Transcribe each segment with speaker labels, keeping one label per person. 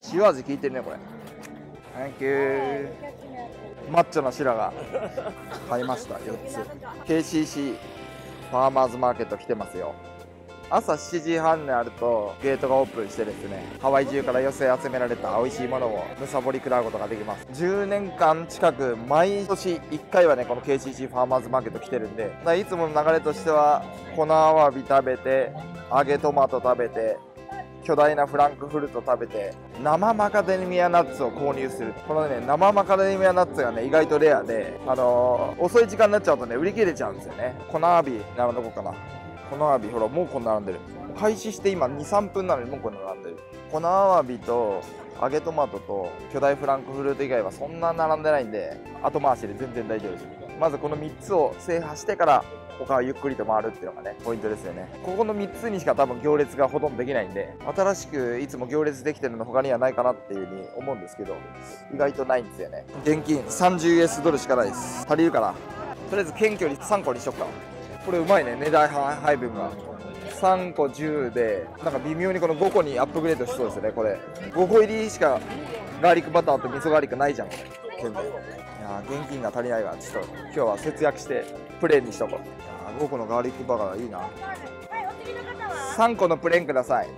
Speaker 1: 塩味効いてるねこれ。Thank you。マッチョな白が買いました。4つ KCC ファーマーズマーケット来てますよ。朝7時半になるとゲートがオープンしてですね、ハワイ中から寄せ集められた美味しいものをむさぼり食らうことができます。10年間近く毎年1回はねこの KCC ファーマーズマーケット来てるんで、いつもの流れとしては粉アワビ食べて、揚げトマト食べて、巨大なフランクフルト食べて、生マカデミアナッツを購入する。このね生マカデミアナッツがね意外とレアで、遅い時間になっちゃうとね売り切れちゃうんですよね。粉アワビ並んどこうかな。粉アワビほらもうこんな並んでる。開始して今 2,3 分なのにもうこんな並んでる。粉アワビと揚げトマトと巨大フランクフルト以外はそんな並んでないんで、後回しで全然大丈夫です。まずこの3つを制覇してから他はゆっくりと回るっていうのがねポイントですよね。ここの3つにしか多分行列がほとんどできないんで、新しくいつも行列できてるの他にはないかなっていう風に思うんですけど、意外とないんですよね。現金 30US ドルしかないです。足りるかな。とりあえず謙虚に3個にしよっか。これうまいね、値段配分が3個10で、なんか微妙にこの5個にアップグレードしそうですよね。これ5個入りしかガーリックバターと味噌ガーリックないじゃんこれ全部。いやー現金が足りないわ。ちょっと今日は節約してプレーンにしとこう。5個のガーリックバターいいな。3個のプレーンください。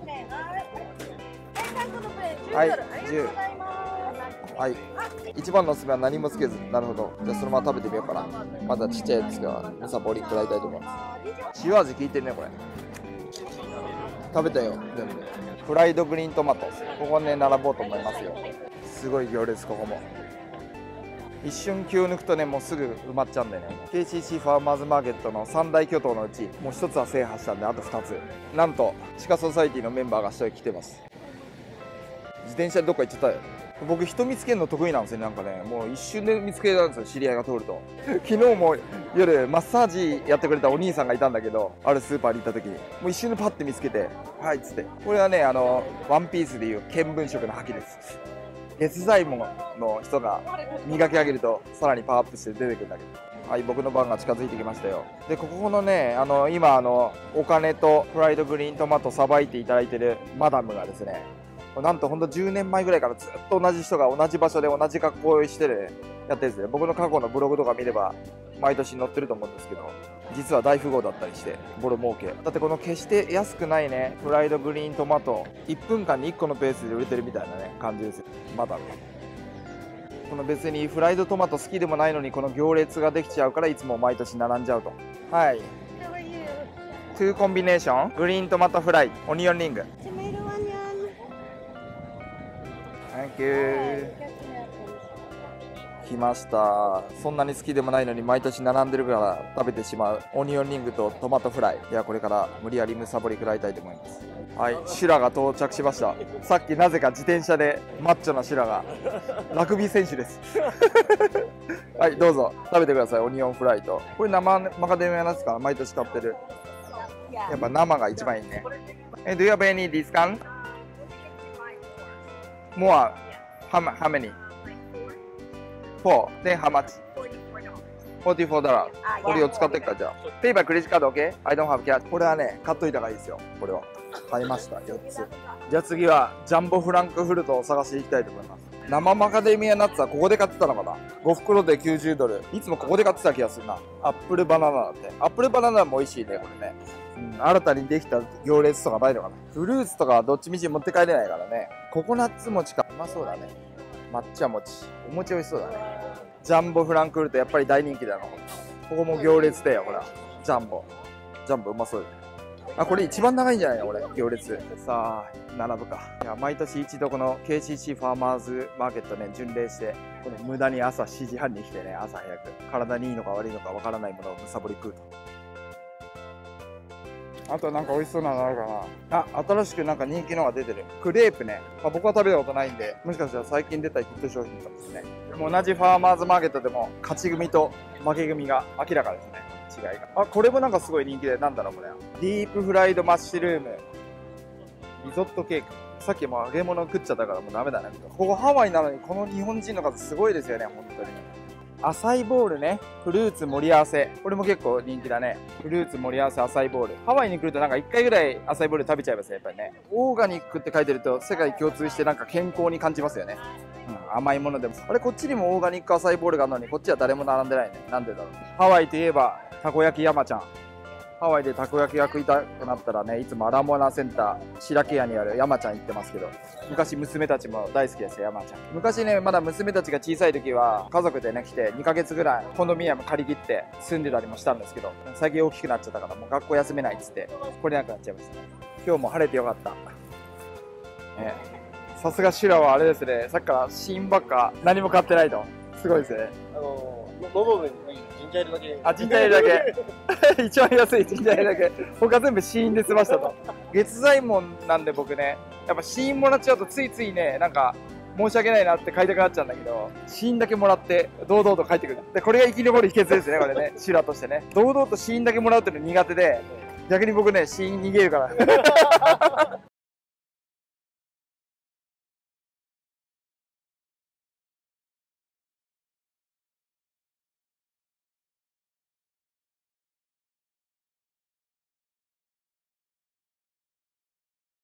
Speaker 1: はい、10。はい、一番のおすすめは何もつけず。なるほど。じゃあそのまま食べてみようかな。またちっちゃいやつがむさぼり食らいたいと思います。塩味効いてるねこれ。食べたよ全部。フライドグリーントマト、ここね並ぼうと思いますよ。すごい行列。ここも一瞬気を抜くとねもうすぐ埋まっちゃうんでね。 KCC ファーマーズマーケットの3大巨頭のうちもう1つは制覇したんで、あと2つ。なんと地下ソサイティのメンバーが1人来てます。自転車でどっか行っちゃったよ。僕人見つけるの得意なんですよ。なんかねもう一瞬で見つけたんですよ、知り合いが通ると。昨日も夜マッサージやってくれたお兄さんがいたんだけど、あるスーパーに行った時にもう一瞬でパッて見つけて、はいっつって。これはねワンピースでいう見聞色の覇気です。月材もの人が磨き上げるとさらにパワーアップして出てくるんだけど。はい、僕の番が近づいてきましたよ。でここのね今お金とフライドグリーントマトさばいていただいてるマダムがですね、なんとほんと10年前ぐらいからずっと同じ人が同じ場所で同じ格好をしてるやってるんですね。僕の過去のブログとか見れば毎年載ってると思うんですけど、実は大富豪だったりしてボロ儲け。だってこの決して安くないねフライドグリーントマト1分間に1個のペースで売れてるみたいなね感じですよ。まだこの別にフライドトマト好きでもないのにこの行列ができちゃうからいつも毎年並んじゃうと。はい、2コンビネーショングリーントマトフライオニオンリング。Thank you。来ました。そんなに好きでもないのに毎年並んでるから食べてしまうオニオンリングとトマトフライ。いやこれから無理やりむさぼり食らいたいと思います。はい、シュラが到着しました。さっきなぜか自転車でマッチョなシュラがラグビー選手ですはいどうぞ食べてください。オニオンフライとこれ生マカデミアナッツか毎年買ってる。やっぱ生が一番いいね。Do you have any discount? More? How many? 4. Then how much? $44。これを使ってっか。じゃあペイバークレジットカード OK? I don't have cash。これはね買っといた方がいいですよ。これは買いました4つ。じゃあ次はジャンボフランクフルトを探していきたいと思います。生マカデミアナッツはここで買ってたのかな。5袋で90ドル。いつもここで買ってた気がするな。アップルバナナだって。アップルバナナも美味しいねこれね。新たにできた行列とかないのかな。フルーツとかはどっちみち持って帰れないからね。ココナッツ餅かうまそうだね。抹茶餅お餅美味しそうだね。ジャンボフランクフルトやっぱり大人気だな。ここも行列だよほら。ジャンボうまそうだね。あこれ一番長いんじゃないのこれ行列。さあ並ぶか。いや毎年一度この KCC ファーマーズマーケットね巡礼して、この無駄に朝7時半に来てね、朝早く体にいいのか悪いのかわからないものをむさぼり食うと。あとなんか美味しそうなのあるかな。あ、新しくなんか人気のが出てる。クレープね。僕は食べたことないんで、もしかしたら最近出たヒット商品かもしれない。でも同じファーマーズマーケットでも勝ち組と負け組が明らかですね。違いが。これもなんかすごい人気で、なんだろうこれ。ディープフライドマッシュルーム。リゾットケーキ。さっきも揚げ物食っちゃったからもうダメだね。ここハワイなのにこの日本人の数すごいですよね、本当に。 アサイボールね。フルーツ盛り合わせ。これも結構人気だね。フルーツ盛り合わせアサイボール。ハワイに来るとなんか1回ぐらいアサイボール食べちゃいますね、やっぱりね。オーガニックって書いてると世界共通してなんか健康に感じますよね。甘いものでも。あれ、こっちにもオーガニックアサイボールがあるのに、こっちは誰も並んでないね。なんでだろう。ハワイといえば、たこ焼き山ちゃん。ハワイでたこ焼きが食いたくなったらね、いつもアラモアナセンター、白木屋にある山ちゃん行ってますけど、昔娘たちも大好きですよ、山ちゃん。昔ね、まだ娘たちが小さい時は、家族でね、来て2ヶ月ぐらいコンドミニアム借り切って住んでたりもしたんですけど、最近大きくなっちゃったから、もう学校休めないっつって、来れなくなっちゃいました。今日も晴れてよかった。さすがシュラはあれですね、さっきからシーンばっか何も買ってないと。すごいですね。
Speaker 2: の部分にジンジャーエールだけ。
Speaker 1: あ、ジンジャーエールだけ。一番安いジンジャーエールだけ。他全部シーンで済ましたと。月左衛門なんで僕ね、やっぱシーンもらっちゃうとついついね、なんか申し訳ないなって買いたくなっちゃうんだけど、シーンだけもらって堂々と帰ってくる。で、これが生き残る秘訣ですね、これね。シュラとしてね。堂々とシーンだけもらうっていうの苦手で、逆に僕ね、シーン逃げるから。